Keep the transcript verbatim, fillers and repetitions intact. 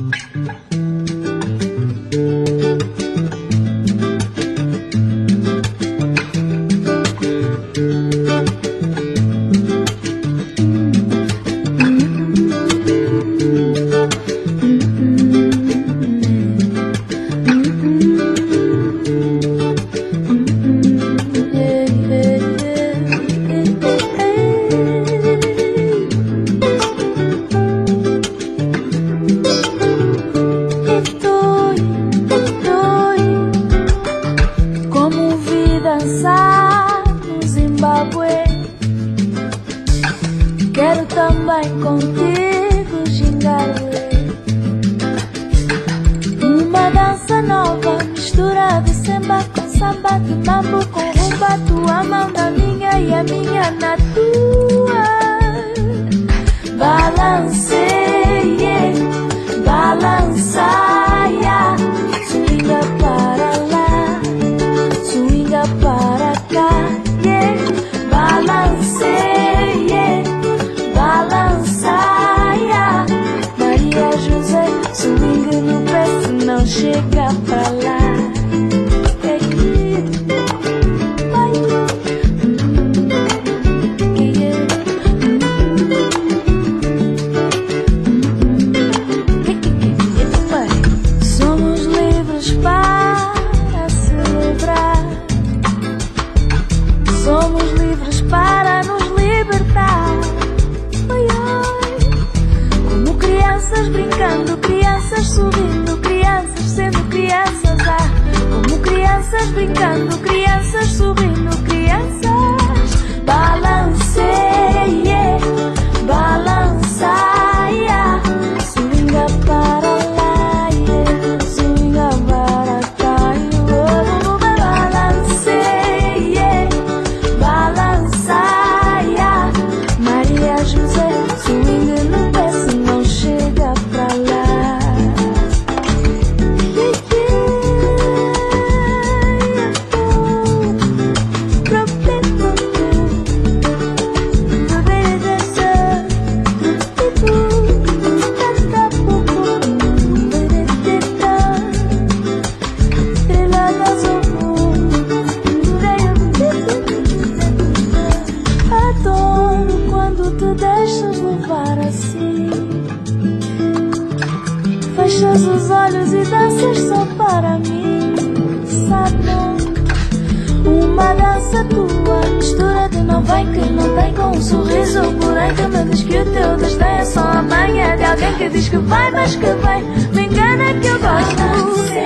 Dançar no Zimbábue, quero também contigo gingarwe. Uma dança nova, mistura de samba com samba, de mambo com rumba, tua mão na minha e a minha na tua. Balanceie, balançaia, swinga para lá, swinga para cá, yeah. Balanceie, balançaia, Maria José, swing no pé se não chega pra lá. Somos livres para nos libertar. Oi, oi. Como crianças brincando, crianças sorrindo, crianças sendo crianças. Ah, como crianças brincando, crianças sorrindo, crianças. Balanceie, balançaia, swinga para lá, yeah. Swinga para cá, oh, balanceie, balançaia, Maria José, swing no pé se não chega pra lá. Adoro quando te deixas levar assim, fechas os olhos e danças só para mim, sabe? Uma dança tua, mistura de não vem que não tem, com um sorriso porém que me diz que o teu desdém é só a manha de alguém que diz que vai, mas que vem. Me engana que eu gosto.